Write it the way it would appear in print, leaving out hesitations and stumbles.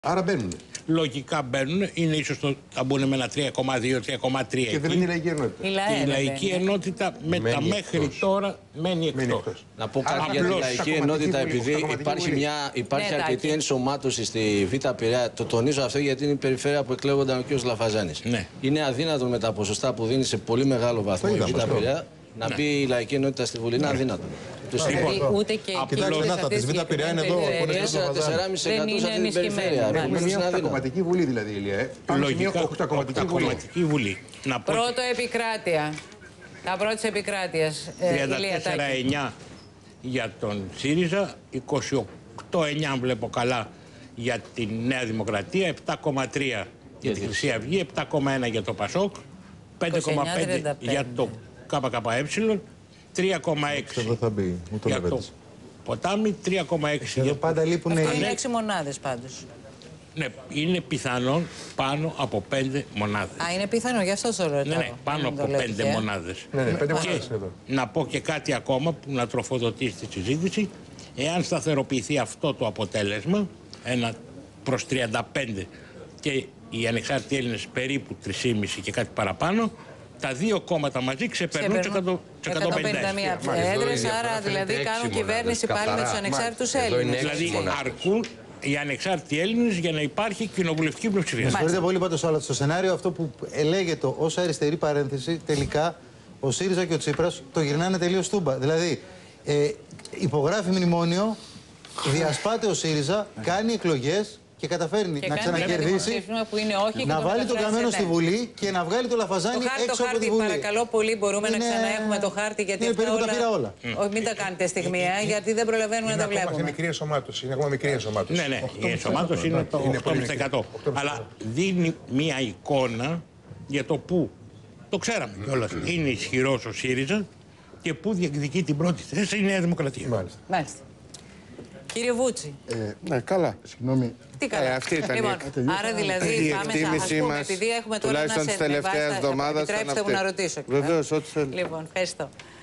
Άρα μπαίνουν. Λογικά μπαίνουν, είναι ίσως θα μπουν με ένα 3,2-3,3. Και δεν είναι η λαϊκή ενότητα. Η λαϊκή ενότητα με τα μέχρι τώρα μένει εκτός. Να πω κάτι για τη λαϊκή ενότητα, επειδή υπάρχει αρκετή ενσωμάτωση στη Β' Πειραιά. Το τονίζω αυτό γιατί είναι η περιφέρεια που εκλέγονταν ο κ. Λαφαζάνης. Ναι. Είναι αδύνατο με τα ποσοστά που δίνει σε πολύ μεγάλο βαθμό η Β' Πειραιά να μπει η λαϊκή ενότητα στη Βουλή. Είναι αδύνατο. Ούτε και Κοιτάξτε, να τα της Β' Πειραιά είναι εδώ. 4,5% σε αυτή την περιφέρεια. Έχουμε μια οχτακομματική βουλή δηλαδή, Ηλία. Λογικά οχτακομματική βουλή. Πρώτο επικράτεια. Τα πρώτη επικράτεια. 34,9 για τον ΣΥΡΙΖΑ, 28,9 αν βλέπω καλά για τη Νέα Δημοκρατία, 7,3 για τη Χρυσή Αυγή, 7,1 για το ΠΑΣΟΚ, 5,5 για το ΚΚΕ, 3,6 για το Ποτάμι, 3,6 για πάντα λείπουν. Αυτό είναι 6 μονάδες πάντως. Ναι, είναι πιθανόν πάνω από 5 μονάδες. Α, είναι πιθανό, γι' αυτό το ρωτάω. Ναι, πάνω από 5 μονάδες. Ναι, 5 μονάδες εδώ. Να πω και κάτι ακόμα που να τροφοδοτήσει τη συζήτηση. Εάν σταθεροποιηθεί αυτό το αποτέλεσμα, 1 προς 35 και οι ανεξάρτητοι Έλληνες περίπου 3,5 και κάτι παραπάνω, τα δύο κόμματα μαζί ξεπερνούν τις 151 έδρες, άρα δηλαδή κάνουν κυβέρνηση πάλι με τους ανεξάρτητους Έλληνες. Δηλαδή αρκούν οι ανεξάρτητοι Έλληνες για να υπάρχει κοινοβουλευτική πλειοψηφία. Με συγχωρείτε πολύ πάντως, αλλά στο σενάριο αυτό που ελέγεται ως αριστερή παρένθεση, τελικά ο ΣΥΡΙΖΑ και ο Τσίπρας το γυρνάνε τελείως τούμπα. Δηλαδή, υπογράφει μνημόνιο, διασπάται ο ΣΥΡΙΖΑ, κάνει εκλογές και καταφέρνει να ξανακερδίσει, να βάλει τον Καμένο στη Βουλή και να βγάλει το Λαφαζάνι έξω από τη Βουλή. Παρακαλώ πολύ, μπορούμε να ξαναέχουμε το χάρτη, γιατί είναι περίπου τα πήρα όλα. Μην τα κάνετε στιγμιαία, γιατί δεν προλαβαίνουμε να τα βλέπουμε. Είναι μικρή ενσωμάτωση. Είναι ακόμα μικρή ενσωμάτωση. Ναι, η ενσωμάτωση είναι το 8%. Αλλά δίνει μια εικόνα για το πού, το ξέραμε κιόλας, είναι ισχυρός ο ΣΥΡΙΖΑ και πού διεκδικεί την πρώτη θέση η Νέα Δημοκρατία. Μάλιστα. Κύριε Βούτση. Ναι, καλά. Συγγνώμη. Τι καλά. Αυτή ήταν λοιπόν, άρα δηλαδή η πάμε εκτίμησή μας, επειδή έχουμε τώρα τουλάχιστον της τελευταίας εβδομάδας. Επιτρέψτε μου να ρωτήσω. Βεβαίως, ό,τι θέλει. Λοιπόν, ευχαριστώ.